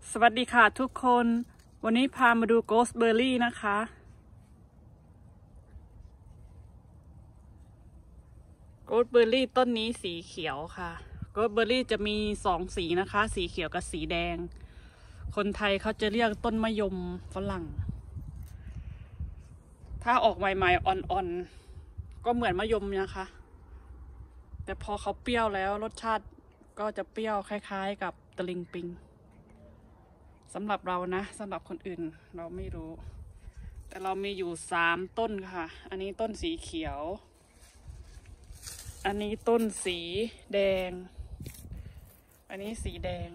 สวัสดีค่ะทุกคนวันนี้พามาดูโกสเบอร์รี่นะคะโกสเบอร์รี่ต้นนี้สีเขียวค่ะโกสเบอร์รี่จะมี2 สีนะคะสีเขียวกับสีแดงคนไทยเขาจะเรียกต้นมะยมฝรั่งถ้าออกใหม่ๆอ่อนๆก็เหมือนมะยมนะคะแต่พอเขาเปรี้ยวแล้วรสชาติก็จะเปรี้ยวคล้ายๆกับตะลิงปิงสำหรับเรานะสำหรับคนอื่นเราไม่รู้แต่เรามีอยู่3 ต้นค่ะอันนี้ต้นสีเขียวอันนี้ต้นสีแดงอันนี้สีแดง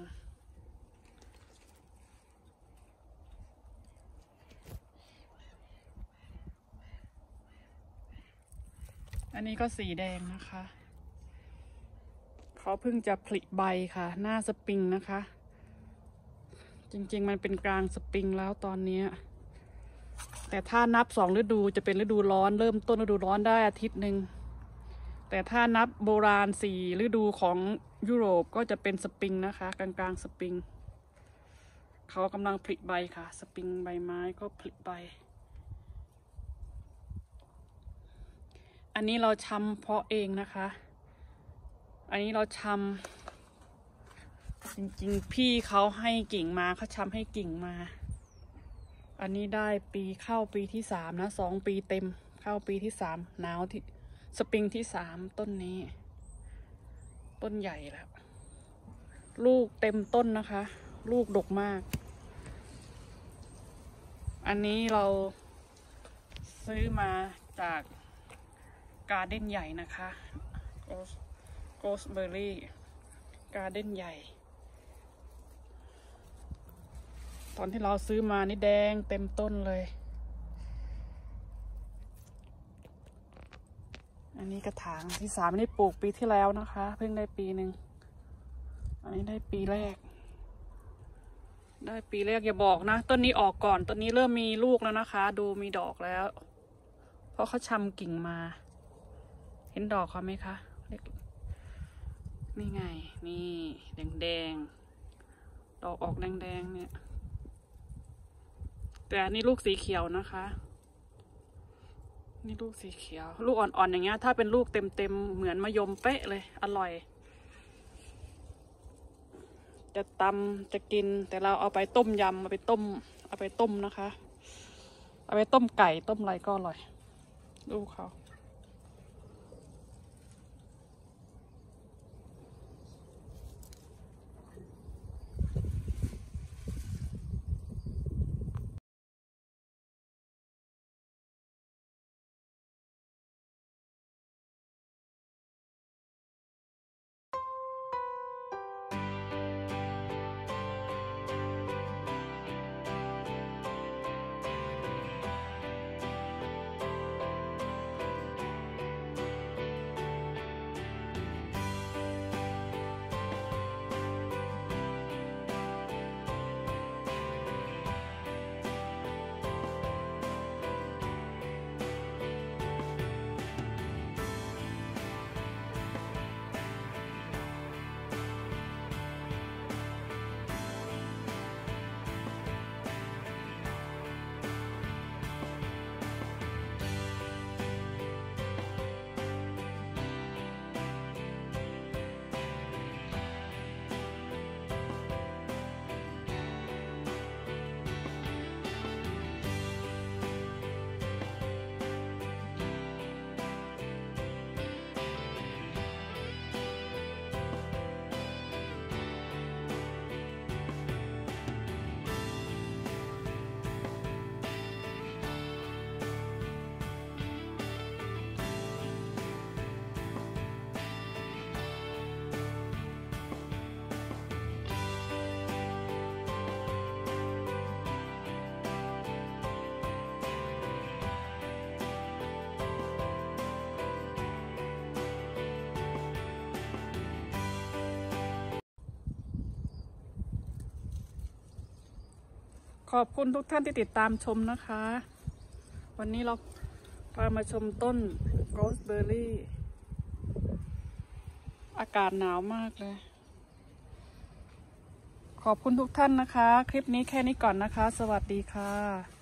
อันนี้ก็สีแดงนะคะเขาเพิ่งจะผลิใบค่ะหน้าสปริงนะคะจริงๆมันเป็นกลางสปริงแล้วตอนนี้แต่ถ้านับ2 ฤดูจะเป็นฤดูร้อนเริ่มต้นฤดูร้อนได้อาทิตย์หนึ่งแต่ถ้านับโบราณ4 ฤดูของยุโรปก็จะเป็นสปริงนะคะกลางๆสปริงเขากำลังผลิใบค่ะสปริงใบไม้ก็ผลิใบอันนี้เราชำเพาะเองนะคะอันนี้เราชำจริงๆพี่เขาให้กิ่งมาเขาชำให้กิ่งมาอันนี้ได้เข้าปีที่3นะ2 ปีเต็มเข้าปีที่3หนาวที่สปริงที่3ต้นนี้ต้นใหญ่แล้วลูกเต็มต้นนะคะลูกดกมากอันนี้เราซื้อมาจากการ์เด้นใหญ่นะคะโกสเบอร์รี่การ์เด้นใหญ่ตอนที่เราซื้อมานี่แดงเต็มต้นเลยอันนี้กระถางที่3นี่ปลูกปีที่แล้วนะคะเพิ่งได้ปีหนึ่งอันนี้ได้ปีแรกอย่าบอกนะต้นนี้ออกก่อนต้นนี้เริ่มมีลูกแล้วนะคะดูมีดอกแล้วเพราะเขาชำกิ่งมาเห็นดอกเขาไหมคะนี่ไงนี่แดงดอกออกแดงเนี่ยแต่อันนี้ลูกสีเขียวนะคะนี่ลูกสีเขียวลูกอ่อนๆอย่างเงี้ยถ้าเป็นลูกเต็มเหมือนมะยมเป๊ะเลยอร่อยจะตำจะกินแต่เราเอาไปต้มยำเอาไปต้มนะคะเอาไปต้มไก่ต้มอะไรก็อร่อยลูกเขาขอบคุณทุกท่านที่ติดตามชมนะคะวันนี้เราพามาชมต้นโกสเบอร์รี่อากาศหนาวมากเลยขอบคุณทุกท่านนะคะ คลิปนี้แค่นี้ก่อนนะคะ สวัสดีค่ะ